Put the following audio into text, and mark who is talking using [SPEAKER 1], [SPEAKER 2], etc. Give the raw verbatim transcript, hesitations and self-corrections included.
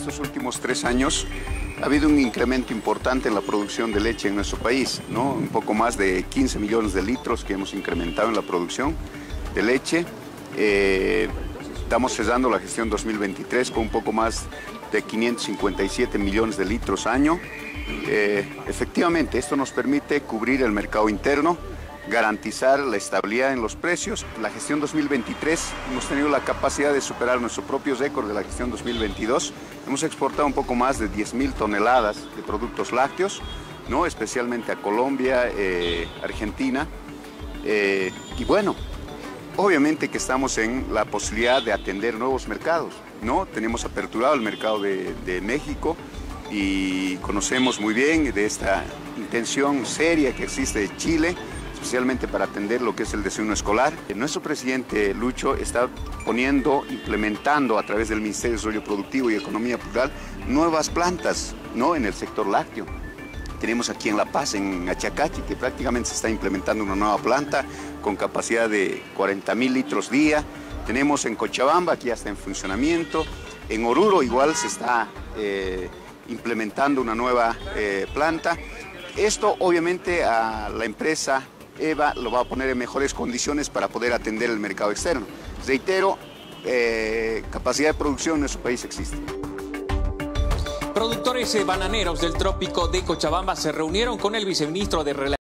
[SPEAKER 1] estos últimos tres años ha habido un incremento importante en la producción de leche en nuestro país, ¿no? Un poco más de quince millones de litros que hemos incrementado en la producción de leche. Eh, estamos cerrando la gestión dos mil veintitrés con un poco más de quinientos cincuenta y siete millones de litros año. Eh, efectivamente, esto nos permite cubrir el mercado interno, garantizar la estabilidad en los precios. La gestión dos mil veintitrés hemos tenido la capacidad de superar nuestro propio récord de la gestión dos mil veintidós. Hemos exportado un poco más de diez mil toneladas de productos lácteos, ¿no? Especialmente a Colombia, eh, Argentina. Eh, y bueno, obviamente que estamos en la posibilidad de atender nuevos mercados, ¿no? Tenemos aperturado el mercado de, de México y conocemos muy bien de esta intención seria que existe de Chile, especialmente para atender lo que es el desayuno escolar. Nuestro presidente Lucho está poniendo, implementando a través del Ministerio de Desarrollo Productivo y Economía Rural nuevas plantas, ¿no? En el sector lácteo. Tenemos aquí en La Paz, en Achacachi, que prácticamente se está implementando una nueva planta con capacidad de cuarenta mil litros día. Tenemos en Cochabamba, que ya está en funcionamiento. En Oruro igual se está eh, implementando una nueva eh, planta. Esto obviamente a la empresa EVA lo va a poner en mejores condiciones para poder atender el mercado externo. Reitero, eh, capacidad de producción en nuestro país existe.
[SPEAKER 2] Productores bananeros del trópico de Cochabamba se reunieron con el viceministro de Relaciones